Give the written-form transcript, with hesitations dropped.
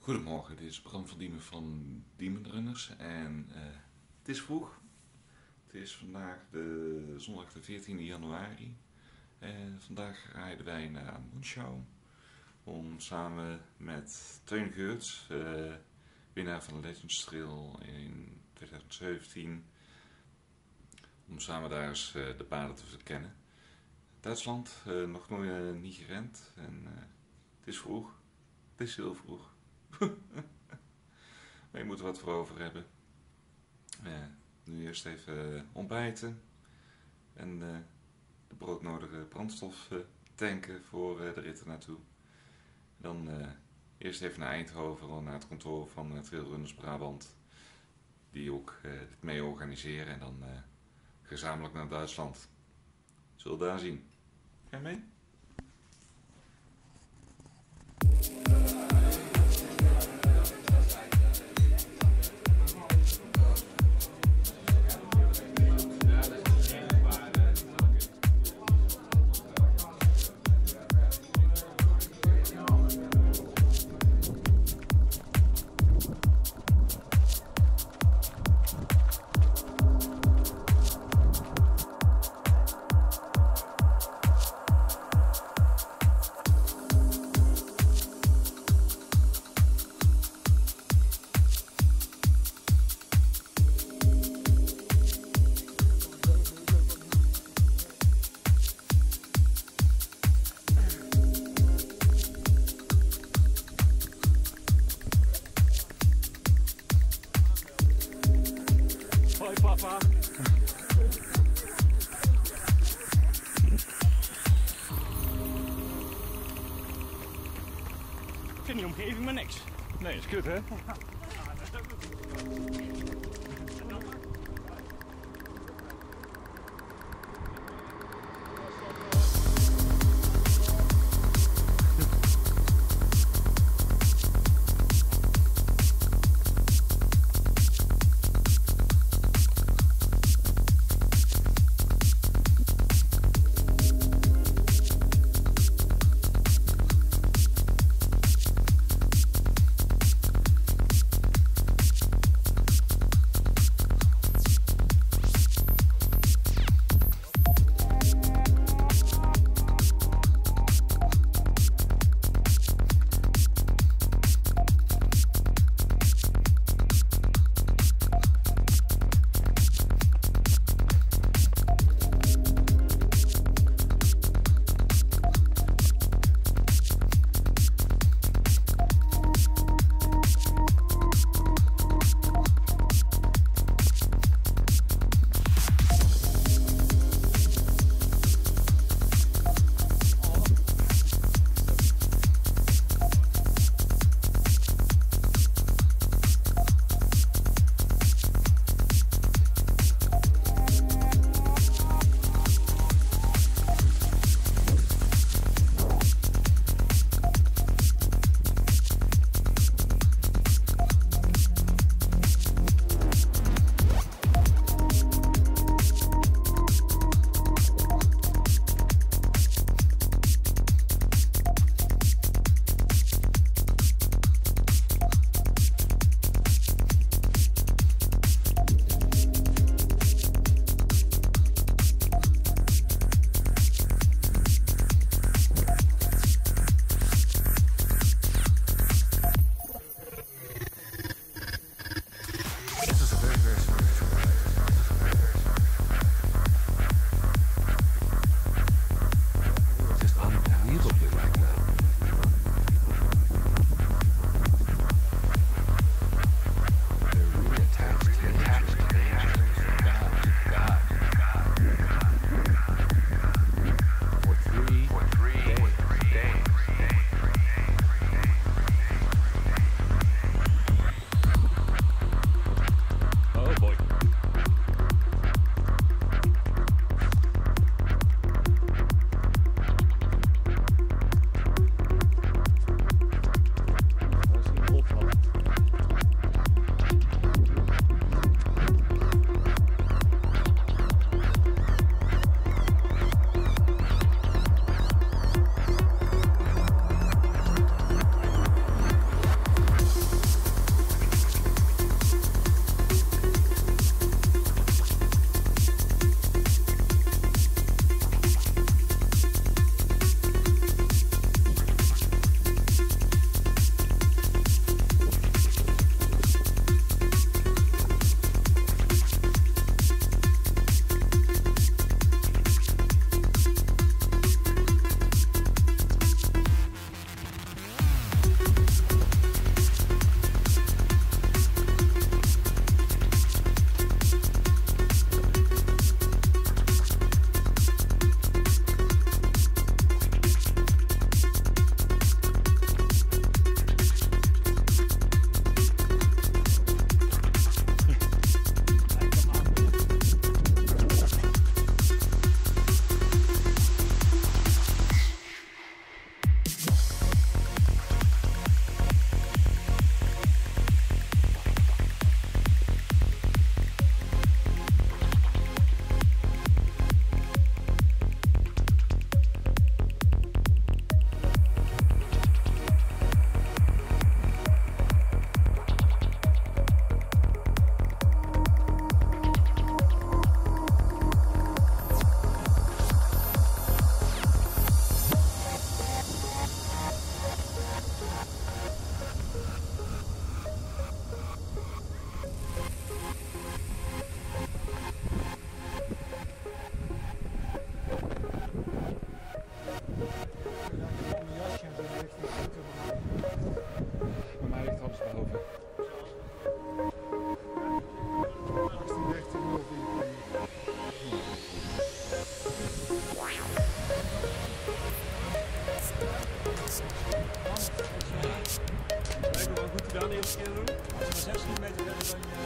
Goedemorgen, dit is Bram van Diemen van Diemenrunners en het is vroeg. Het is vandaag zondag de 14e januari en vandaag rijden wij naar Monschau om samen met Teun Geurts, winnaar van de Legends Trail in 2017, om samen daar eens de paden te verkennen. Duitsland, nog nooit niet gerend en het is vroeg, het is heel vroeg. Maar je moet er wat voor over hebben. Nu eerst even ontbijten en de broodnodige brandstof tanken voor de rit ernaartoe. Dan eerst even naar Eindhoven, naar het kantoor van Trailrunners Brabant, die ook het mee organiseren, en dan gezamenlijk naar Duitsland. Zullen we daar zien. Ga je mee? Hoi papa. Ik vind die omgeving maar niks. Nee, is kut hè? 16 meter verder dan je